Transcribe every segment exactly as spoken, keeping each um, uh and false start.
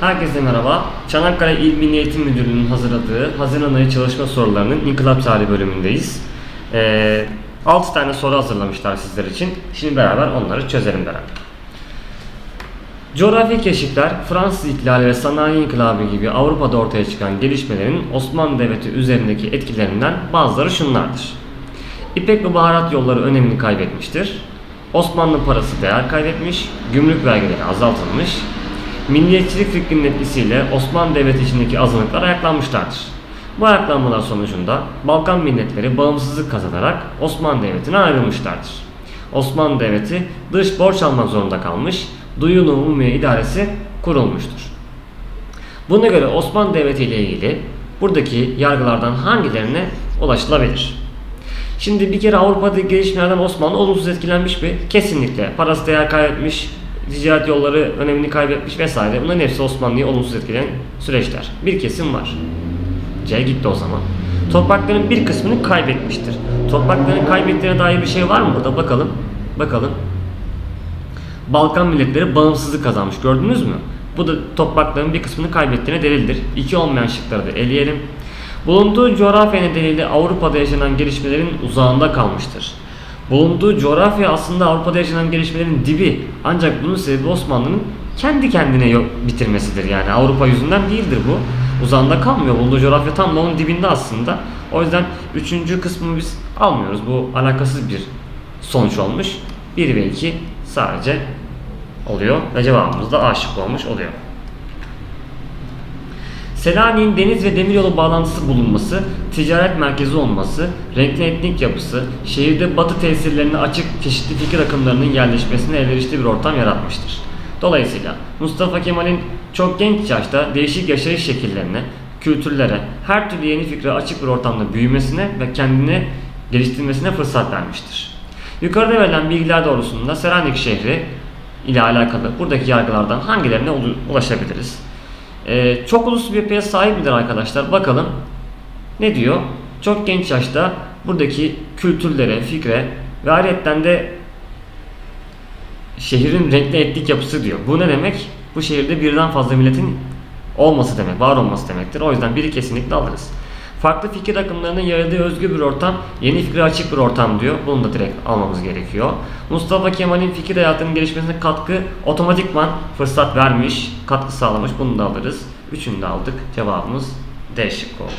Herkese merhaba. Çanakkale İl Milli Eğitim Müdürlüğü'nün hazırladığı Haziran ayı çalışma sorularının İnkılap Tarihi bölümündeyiz. Ee, altı tane soru hazırlamışlar sizler için. Şimdi beraber onları çözelim beraber. Coğrafi keşifler, Fransız İhtilali ve Sanayi İnkılabı gibi Avrupa'da ortaya çıkan gelişmelerin Osmanlı Devleti üzerindeki etkilerinden bazıları şunlardır. İpek ve baharat yolları önemini kaybetmiştir. Osmanlı parası değer kaybetmiş, gümrük vergileri azaltılmış, milliyetçilik fikrinin etkisiyle Osmanlı Devleti içindeki azınlıklar ayaklanmışlardır. Bu ayaklanmalar sonucunda Balkan milletleri bağımsızlık kazanarak Osmanlı Devleti'ne ayrılmışlardır. Osmanlı Devleti dış borç almak zorunda kalmış, Duyulu Umumiye İdaresi kurulmuştur. Buna göre Osmanlı Devleti ile ilgili buradaki yargılardan hangilerine ulaşılabilir? Şimdi bir kere Avrupa'daki gelişmelerden Osmanlı olumsuz etkilenmiş mi? Kesinlikle. Parası değer kaybetmiş, ticaret yolları önemini kaybetmiş vesaire. Bunların hepsi Osmanlı'yı olumsuz etkileyen süreçler. Bir kesim var. C gitti o zaman. Toprakların bir kısmını kaybetmiştir. Toprakların kaybettiğine dair bir şey var mı burada? Bakalım. Bakalım. Balkan milletleri bağımsızlık kazanmış. Gördünüz mü? Bu da toprakların bir kısmını kaybettiğine delildir. İki olmayan şıkları da eleyelim. Bulunduğu coğrafya nedeniyle Avrupa'da yaşanan gelişmelerin uzağında kalmıştır. Bulunduğu coğrafya aslında Avrupa'da yaşanan gelişmelerin dibi. Ancak bunun sebebi Osmanlı'nın kendi kendine bitirmesidir. Yani Avrupa yüzünden değildir bu. Uzağında kalmıyor. Bulunduğu coğrafya tam da onun dibinde aslında. O yüzden üçüncü kısmını biz almıyoruz. Bu alakasız bir sonuç olmuş. bir ve iki sadece oluyor ve cevabımız da A şıkkı olmuş oluyor. Selanik'in deniz ve demiryolu bağlantısı bulunması, ticaret merkezi olması, renkli etnik yapısı, şehirde batı tesirlerine açık çeşitli fikir akımlarının yerleşmesine elverişli bir ortam yaratmıştır. Dolayısıyla Mustafa Kemal'in çok genç yaşta değişik yaşayış şekillerine, kültürlere, her türlü yeni fikre açık bir ortamda büyümesine ve kendini geliştirmesine fırsat vermiştir. Yukarıda verilen bilgiler doğrusunda Selanik şehri ile alakalı buradaki yargılardan hangilerine ulaşabiliriz? Ee, çok uluslu bir yapıya sahip midir arkadaşlar? Bakalım. Ne diyor? Çok genç yaşta buradaki kültürlere, fikre ve ayrıca de şehrin renkli etnik yapısı diyor. Bu ne demek? Bu şehirde birden fazla milletin olması demek, var olması demektir. O yüzden biri kesinlikle alırız. Farklı fikir akımlarının yayıldığı özgür bir ortam, yeni fikre açık bir ortam diyor. Bunu da direkt almamız gerekiyor. Mustafa Kemal'in fikir hayatının gelişmesine katkı otomatikman fırsat vermiş, katkı sağlamış. Bunu da alırız. Üçünü de aldık. Cevabımız D şıkkı oldu.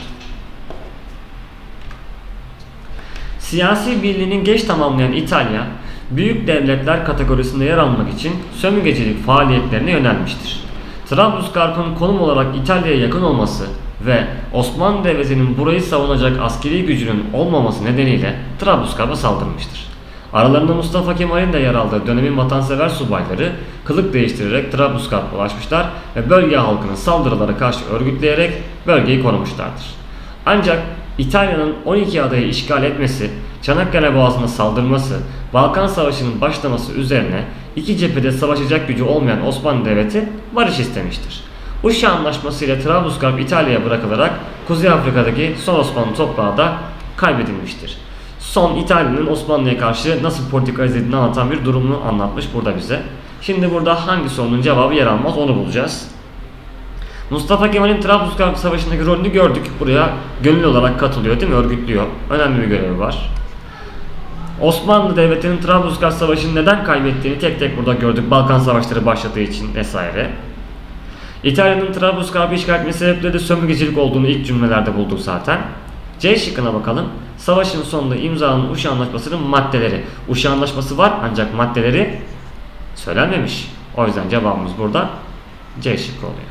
Siyasi birliğinin geç tamamlayan İtalya, büyük devletler kategorisinde yer almak için sömürgecilik faaliyetlerine yönelmiştir. Trablusgarp'ın konum olarak İtalya'ya yakın olması ve Osmanlı Devleti'nin burayı savunacak askeri gücünün olmaması nedeniyle Trablusgarp'a saldırmıştır. Aralarında Mustafa Kemal'in de yer aldığı dönemin vatansever subayları kılık değiştirerek Trablusgarp'a ulaşmışlar ve bölge halkını saldırılara karşı örgütleyerek bölgeyi korumuşlardır. Ancak İtalya'nın on iki adayı işgal etmesi, Çanakkale Boğazı'na saldırması, Balkan Savaşı'nın başlaması üzerine iki cephede savaşacak gücü olmayan Osmanlı Devleti barış istemiştir. Uşa Anlaşması ile Trablusgarp İtalya'ya bırakılarak Kuzey Afrika'daki son Osmanlı toprağı da kaybedilmiştir. Son İtalya'nın Osmanlı'ya karşı nasıl politika izlediğini anlatan bir durumunu anlatmış burada bize. Şimdi burada hangi sorunun cevabı yer almaz onu bulacağız. Mustafa Kemal'in Trablusgarp Savaşı'ndaki rolünü gördük. Buraya gönüllü olarak katılıyor değil mi? Örgütlüyor. Önemli bir görevi var. Osmanlı Devleti'nin Trablusgarp Savaşı'nı neden kaybettiğini tek tek burada gördük. Balkan Savaşları başladığı için vesaire. İtalya'nın Trablusgarp'ı işgal etme sebepleri de sömürgecilik olduğunu ilk cümlelerde bulduk zaten. C şıkkına bakalım. Savaşın sonunda imzalanan Uşa Anlaşması'nın maddeleri. Uşa Anlaşması var ancak maddeleri söylenmemiş. O yüzden cevabımız burada C şıkkı oluyor.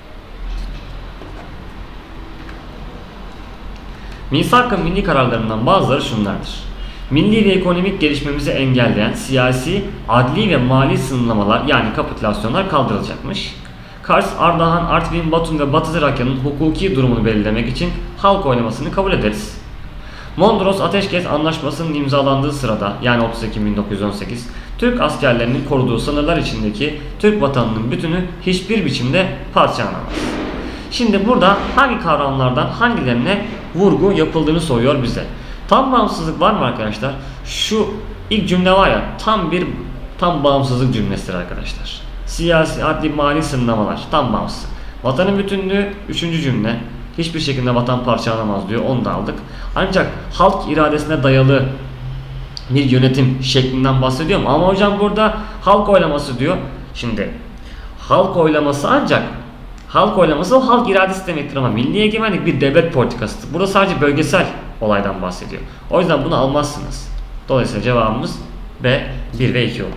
Misak-ı milli kararlarından bazıları şunlardır. Milli ve ekonomik gelişmemizi engelleyen siyasi, adli ve mali sınırlamalar yani kapitülasyonlar kaldırılacakmış. Kars, Ardahan, Artvin, Batum ve Batı Trakya'nın hukuki durumunu belirlemek için halk oylamasını kabul ederiz. Mondros Ateşkes Anlaşması'nın imzalandığı sırada yani otuz Ekim bin dokuz yüz on sekiz Türk askerlerinin koruduğu sınırlar içindeki Türk vatanının bütünü hiçbir biçimde parçalanamaz. Şimdi burada hangi kavramlardan hangilerine vurgu yapıldığını soruyor bize. Tam bağımsızlık var mı arkadaşlar? Şu ilk cümle var ya tam bir tam bağımsızlık cümlesidir arkadaşlar. Siyasi, adli, mali sınırlamalar tam bağımsız. Vatanın bütünlüğü üçüncü cümle. Hiçbir şekilde vatan parçalanamaz diyor. Onu da aldık. Ancak halk iradesine dayalı bir yönetim şeklinden bahsediyor mu? Ama hocam burada halk oylaması diyor. Şimdi halk oylaması ancak halk oylaması o halk iradesi demektir ama milli egemenlik bir devlet politikasıdır. Burada sadece bölgesel olaydan bahsediyor. O yüzden bunu almazsınız. Dolayısıyla cevabımız B, bir ve iki oluyor.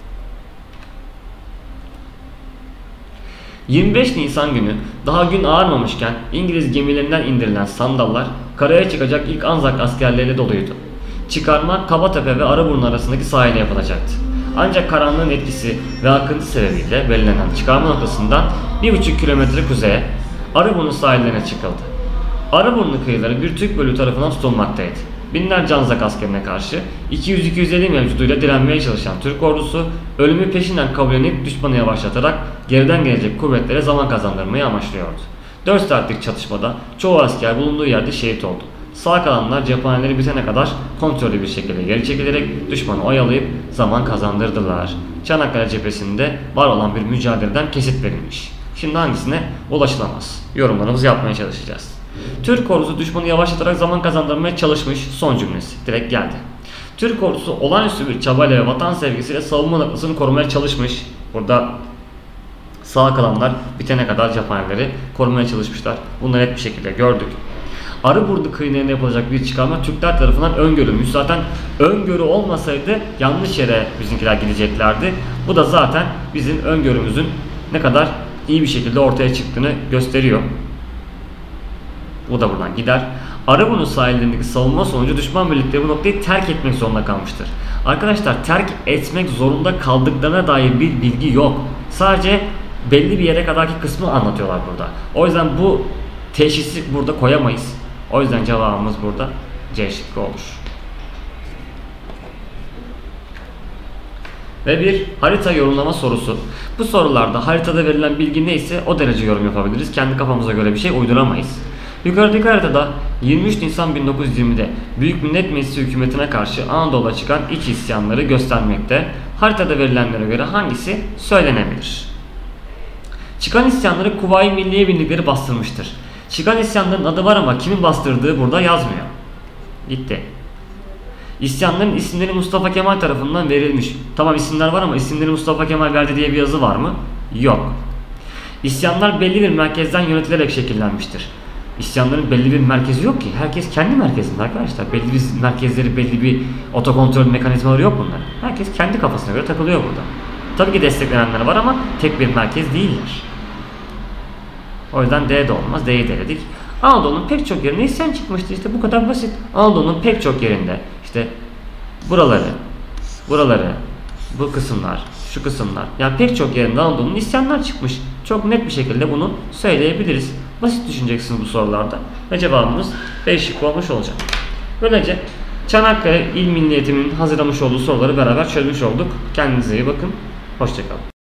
yirmi beş Nisan günü daha gün ağarmamışken İngiliz gemilerinden indirilen sandallar karaya çıkacak ilk Anzak askerleriyle doluydu. Çıkarma Kabatepe ve Arıburnu arasındaki sahile yapılacaktı. Ancak karanlığın etkisi ve akıntı sebebiyle belirlenen çıkarma noktasından bir buçuk kilometre kuzeye Arıburnu sahillerine çıkıldı. Arıburnu kıyıları bir Türk bölüğü tarafından tutulmaktaydı. Binlerce Anzak askerine karşı iki yüz iki yüz elli mevcuduyla direnmeye çalışan Türk ordusu ölümü peşinden kabullenip düşmanı yavaşlatarak geriden gelecek kuvvetlere zaman kazandırmayı amaçlıyordu. dört saatlik çatışmada çoğu asker bulunduğu yerde şehit oldu. Sağ kalanlar cephaneleri bitene kadar kontrollü bir şekilde geri çekilerek düşmanı oyalayıp zaman kazandırdılar. Çanakkale cephesinde var olan bir mücadeleden kesit verilmiş. Şimdi hangisine ulaşılamaz? Yorumlarımızı yapmaya çalışacağız. Türk ordusu düşmanı yavaşlatarak zaman kazandırmaya çalışmış, son cümlesi direkt geldi. Türk ordusu olağanüstü bir çabayla ve vatan sevgisiyle savunma noktasını korumaya çalışmış. Burada sağ kalanlar bitene kadar cephaneleri korumaya çalışmışlar. Bunları net bir şekilde gördük. Arıburnu kıyılarında yapılacak bir çıkarma Türkler tarafından öngörülmüş. Zaten öngörü olmasaydı yanlış yere bizimkiler gideceklerdi. Bu da zaten bizim öngörümüzün ne kadar iyi bir şekilde ortaya çıktığını gösteriyor. Bu da buradan gider. Arıburnu sahillerindeki savunma sonucu düşman birlikleri bu noktayı terk etmek zorunda kalmıştır. Arkadaşlar terk etmek zorunda kaldıklarına dair bir bilgi yok. Sadece belli bir yere kadarki kısmı anlatıyorlar burada. O yüzden bu teşhisi burada koyamayız. O yüzden cevabımız burada C şıkkı olur. Ve bir harita yorumlama sorusu. Bu sorularda haritada verilen bilgi neyse o derece yorum yapabiliriz. Kendi kafamıza göre bir şey uyduramayız. Yukarıdaki haritada yirmi üç Nisan bin dokuz yüz yirmide Büyük Millet Meclisi hükümetine karşı Anadolu'da çıkan iç isyanları göstermekte. Haritada verilenlere göre hangisi söylenebilir? Çıkan isyanları Kuvayi Milliye birlikleri bastırmıştır. Çıkan isyanların adı var ama kimin bastırdığı burada yazmıyor. Gitti. İsyanların isimleri Mustafa Kemal tarafından verilmiş. Tamam isimler var ama isimleri Mustafa Kemal verdi diye bir yazı var mı? Yok. İsyanlar belli bir merkezden yönetilerek şekillenmiştir. İsyanların belli bir merkezi yok ki. Herkes kendi merkezinde arkadaşlar. Belli bir merkezleri, belli bir otokontrol mekanizmaları yok bunlar. Herkes kendi kafasına göre takılıyor burada. Tabii ki desteklenenler var ama tek bir merkez değiller. O yüzden D de olmaz. D'yi deledik. Anadolu'nun pek çok yerine isyan çıkmıştı. İşte bu kadar basit. Anadolu'nun pek çok yerinde işte buraları, buraları, bu kısımlar, şu kısımlar. Yani pek çok yerinde Anadolu'nun isyanlar çıkmış. Çok net bir şekilde bunu söyleyebiliriz. Basit düşüneceksiniz bu sorularda. Ve cevabımız B şıkkı olmuş olacak. Böylece Çanakkale İl Milli Eğitim'in hazırlamış olduğu soruları beraber çözmüş olduk. Kendinize iyi bakın. Hoşça kalın.